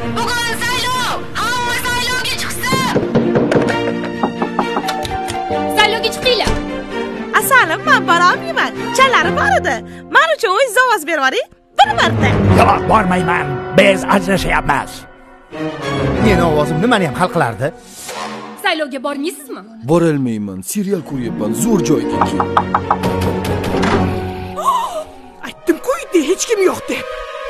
Bugun saylov! Hamma saylovga chiqsin! Saylovga chiqinglar. Asalim, men borolmayman. Chalari bor edi. Men uchun o'zingiz ovoz berib yuboring. Bir marta. Yo'q, bormayman. Biz ajrashyapmiz. Meni ovozim nimani ham hal qilardi? Saylovga bormaysizmi? Borolmayman. Serial ko'ryapman. Zo'r joyga kel. Aytdim-ku, uyda hech kim yo'q deb.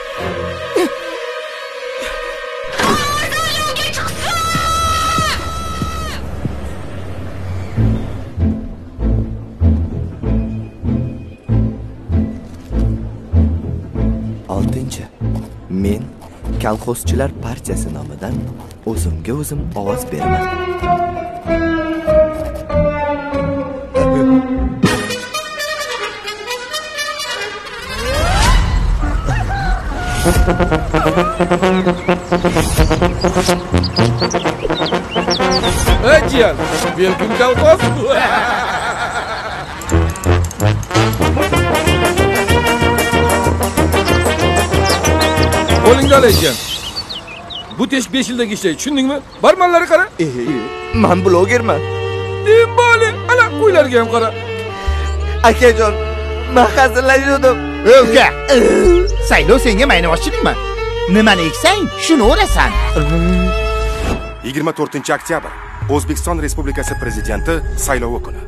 Men Kolxozchilar partiyasi nomidan o'zimga o'zim ovoz beraman. Jiyan, welcome kolxoz. Qo'lingga olaysan. Bu teshik 5 yildagi ishlaydi, tushundingmi? Barmanlari qara. Men blogerman. Deb bo'ling, ana qo'ylarga ham qara. Akajon, men hazillashdim. Uka. Saylov senga maynavozchilikmi? Nimani eksang, shuni o'rasan. 24 oktyabr O'zbekiston Respublikasi prezidenti saylovi kuni.